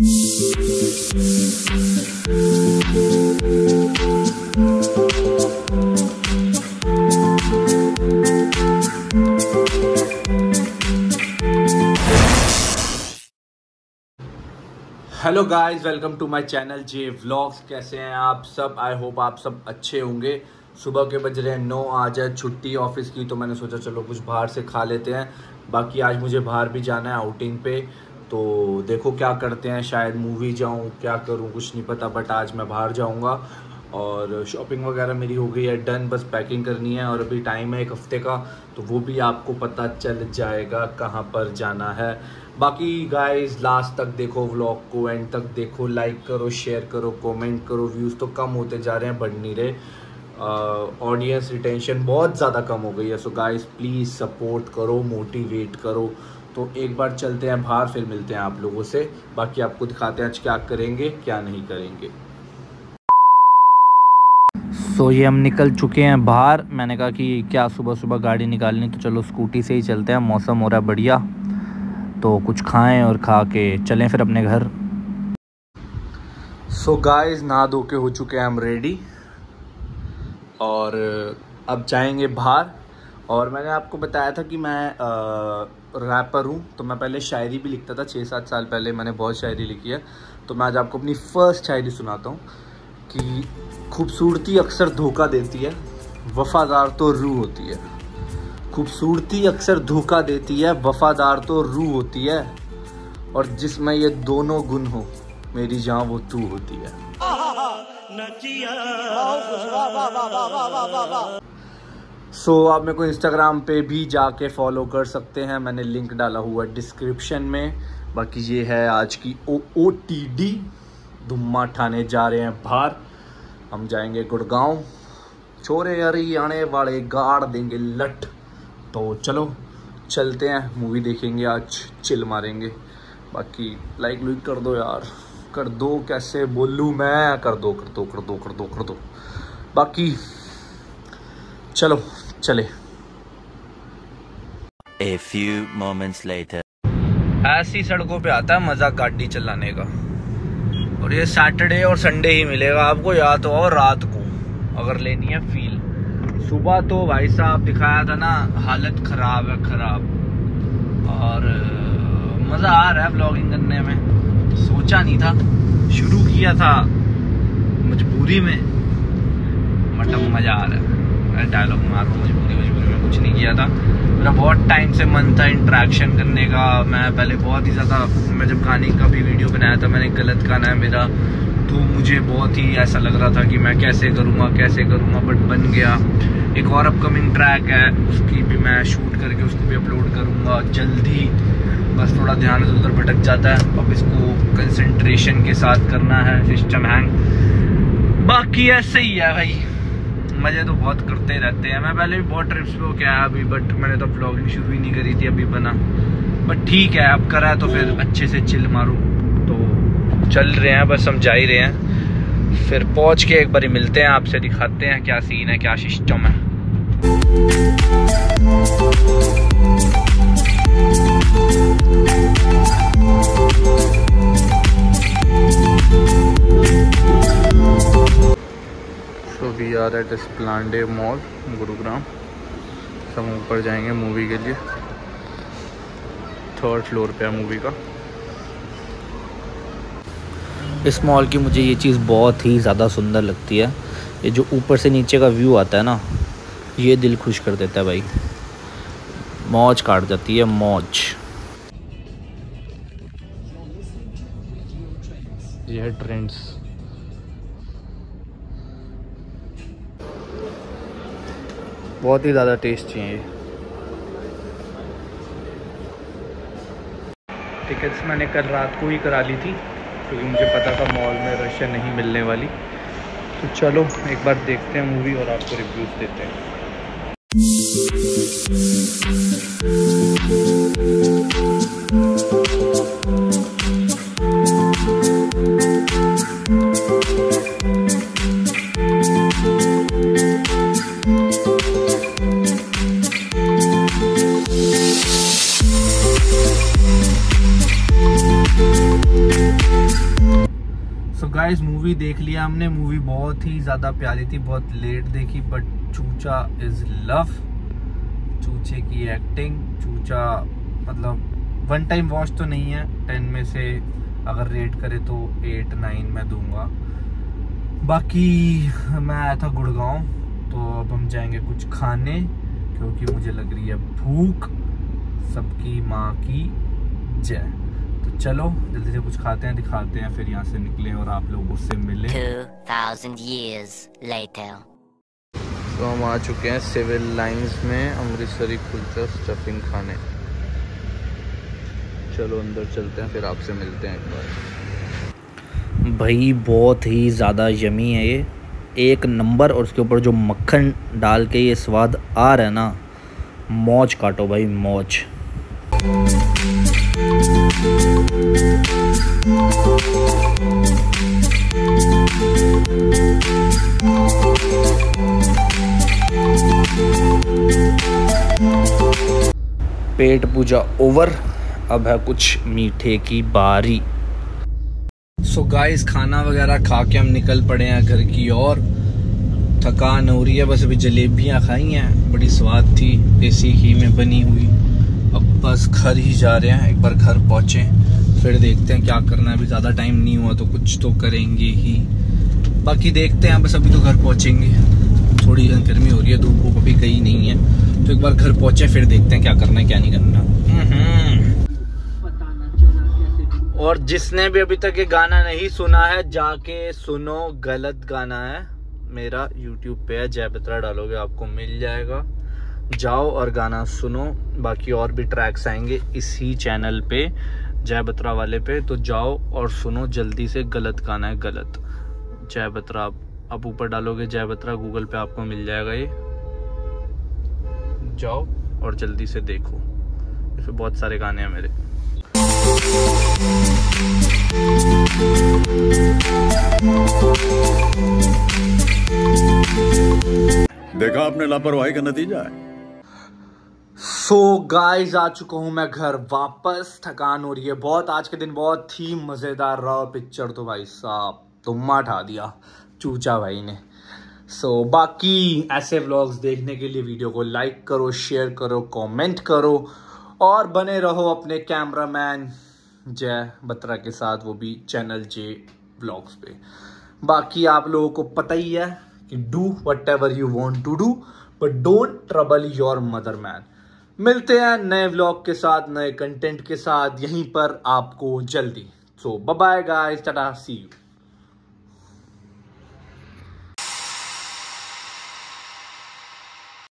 Hello guys, welcome to my channel J vlogs. कैसे हैं आप सब? आई होप आप सब अच्छे होंगे। सुबह के बज रहे हैं 9। आज है छुट्टी ऑफिस की, तो मैंने सोचा चलो कुछ बाहर से खा लेते हैं। बाकी आज मुझे बाहर भी जाना है आउटिंग पे, तो देखो क्या करते हैं। शायद मूवी जाऊं, क्या करूं कुछ नहीं पता, बट आज मैं बाहर जाऊंगा। और शॉपिंग वगैरह मेरी हो गई है डन, बस पैकिंग करनी है और अभी टाइम है 1 हफ्ते का, तो वो भी आपको पता चल जाएगा कहाँ पर जाना है। बाकी गाइस लास्ट तक देखो व्लॉग को, एंड तक देखो, लाइक करो, शेयर करो, कमेंट करो। व्यूज़ तो कम होते जा रहे हैं, बढ़ नहीं रहे। ऑडियंस रिटेंशन बहुत ज़्यादा कम हो गई है। सो गाइस प्लीज़ सपोर्ट करो, मोटिवेट करो। तो एक बार चलते हैं बाहर, फिर मिलते हैं आप लोगों से। बाकी आपको दिखाते हैं आज क्या करेंगे क्या नहीं करेंगे। तो ये हम निकल चुके हैं बाहर। मैंने कहा कि क्या सुबह सुबह गाड़ी निकालनी, तो चलो स्कूटी से ही चलते हैं। मौसम हो रहा है बढ़िया, तो कुछ खाएं और खा के चलें फिर अपने घर। सो गाइस नहा धो के हो चुके हैं हम रेडी, और अब जाएंगे बाहर। और मैंने आपको बताया था कि मैं रैपर हूँ, तो मैं पहले शायरी भी लिखता था। 6-7 साल पहले मैंने बहुत शायरी लिखी है। तो मैं आज आपको अपनी फर्स्ट शायरी सुनाता हूँ कि खूबसूरती अक्सर धोखा देती है, वफादार तो रूह होती है। खूबसूरती अक्सर धोखा देती है, वफादार तो रूह होती है। और जिसमें ये दोनों गुण हो, मेरी जान वो तू होती है। सो आप मेरे को इंस्टाग्राम पे भी जाके फॉलो कर सकते हैं, मैंने लिंक डाला हुआ है डिस्क्रिप्शन में। बाकी ये है आज की OOTD। धुम्मा ठाने जा रहे हैं बाहर, हम जाएंगे गुड़गांव। छोरे हरियाणे वाले गाड़ देंगे लट। तो चलो चलते हैं, मूवी देखेंगे आज, चिल मारेंगे। बाकी लाइक लुइक कर दो यार, कर दो। कैसे बोलूँ मैं, कर दो कर दो कर दो कर दो कर दो। बाकी चलो चले। A few moments later. ऐसी सड़कों पे आता है मज़ा गाड़ी चलाने का। और ये सैटरडे और संडे ही मिलेगा आपको, या तो और रात को अगर लेनी है फील। सुबह तो भाई साहब दिखाया था ना, हालत ख़राब है, ख़राब। और मज़ा आ रहा है व्लॉगिंग करने में। सोचा नहीं था, शुरू किया था मजबूरी में, मतलब मज़ा आ रहा है। डायलॉग मार रहा हूँ, मजबूरी में कुछ नहीं किया था। मेरा बहुत टाइम से मन था इंटरेक्शन करने का। मैं पहले बहुत ही ज़्यादा, मैं जब गाने का भी वीडियो बनाया था, मैंने गलत गाना है मेरा, तो मुझे बहुत ही ऐसा लग रहा था कि मैं कैसे करूँगा, बट बन गया। एक और अपकमिंग ट्रैक है, उसकी भी मैं शूट करके उसको भी अपलोड करूँगा जल्दी। बस थोड़ा ध्यान इधर उधर भटक जाता है, अब इसको कंसंट्रेशन के साथ करना है। सिस्टम हैंग, बाकी ऐसे ही है भाई। मज़े तो बहुत करते रहते हैं। मैं पहले भी बहुत ट्रिप्स पे होके आया अभी, बट मैंने तो व्लॉगिंग शुरू ही नहीं करी थी, अभी बना। बट ठीक है, अब करा है तो फिर अच्छे से चिल मारूँ। तो चल रहे हैं, बस हम जा ही रहे हैं। फिर पहुँच के एक बार मिलते हैं आपसे, दिखाते हैं क्या सीन है, क्या सिस्टम है। So we are at Esplanade mall Gurugram. सब ऊपर जाएंगे मूवी के लिए, 3rd फ्लोर पे है मूवी का। इस मॉल की मुझे ये चीज़ बहुत ही ज़्यादा सुंदर लगती है। ये जो ऊपर से नीचे का व्यू आता है ना, ये दिल खुश कर देता है भाई। मौज काट जाती है, मौज। ये है ट्रेंड्स। बहुत ही ज़्यादा टेस्टी है ये। टिकट्स मैंने कल रात को ही करा ली थी, क्योंकि मुझे पता था मॉल में रश नहीं मिलने वाली। तो चलो एक बार देखते हैं मूवी और आपको रिव्यूज़ देते हैं। सो गाइस मूवी देख लिया हमने। मूवी बहुत ही ज़्यादा प्यारी थी, बहुत लेट देखी, बट चूचा इज़ लव। चूचे की एक्टिंग, चूचा मतलब वन टाइम वॉच तो नहीं है, 10 में से अगर रेट करे तो 8-9 मैं दूंगा। बाकी मैं आया था गुड़गांव, तो अब हम जाएंगे कुछ खाने क्योंकि मुझे लग रही है भूख। सबकी माँ की जय। तो चलो जल्दी से कुछ खाते हैं, दिखाते हैं, फिर यहाँ से निकले और आप लोगों से मिले। 2000 years later. तो हम आ चुके हैं सिविल लाइंस में अमृतसरी कुलचा स्टफिंग खाने। चलो अंदर चलते हैं, फिर आपसे मिलते हैं एक बार। भाई बहुत ही ज़्यादा यमी है ये, एक नंबर। और उसके ऊपर जो मक्खन डाल के ये स्वाद आ रहा है ना, मौज काटो भाई मौज। पेट पूजा ओवर, अब है कुछ मीठे की बारी। सो गाइस खाना वगैरह खा के हम निकल पड़े हैं घर की ओर। थकान हो रही है, बस अभी जलेबियाँ खाई हैं, बड़ी स्वाद थी, देसी घी में बनी हुई। अब बस घर ही जा रहे हैं, एक बार घर पहुँचे फिर देखते हैं क्या करना है। अभी ज़्यादा टाइम नहीं हुआ तो कुछ तो करेंगे ही, बाकी देखते हैं। बस अभी तो घर पहुँचेंगे, थोड़ी गर्मी हो रही है, धूप वूप अभी गई नहीं है, तो एक बार घर पहुँचे फिर देखते हैं क्या करना है क्या नहीं करना। और जिसने भी अभी तक ये गाना नहीं सुना है जाके सुनो, गलत गाना है। मेरा YouTube पे है, जय बत्रा डालोगे आपको मिल जाएगा, जाओ और गाना सुनो। बाकी और भी ट्रैक्स आएंगे इसी चैनल पे, जय बत्रा वाले पे, तो जाओ और सुनो जल्दी से। गलत गाना है, गलत। जय बत्रा आप ऊपर डालोगे, जय बत्रा गूगल पे आपको मिल जाएगा ये, जाओ और जल्दी से देखो। इसमें बहुत सारे गाने हैं मेरे। देखा आपने लापरवाही का नतीजा है। सो गाइस आ चुका हूं मैं घर वापस। थकान हो रही है बहुत, आज के दिन बहुत ही मजेदार रहा। पिक्चर तो भाई साहब तुम्मा उठा दिया चूचा भाई ने। सो बाकी ऐसे व्लॉग्स देखने के लिए वीडियो को लाइक करो, शेयर करो, कमेंट करो और बने रहो अपने कैमरामैन जय बत्रा के साथ, वो भी चैनल जे व्लॉग्स पे। बाकी आप लोगों को पता ही है कि do whatever you want to do but don't trouble your mother man. मिलते हैं नए व्लॉग के साथ, नए कंटेंट के साथ यहीं पर आपको जल्दी। So bye bye guys, tata, see you.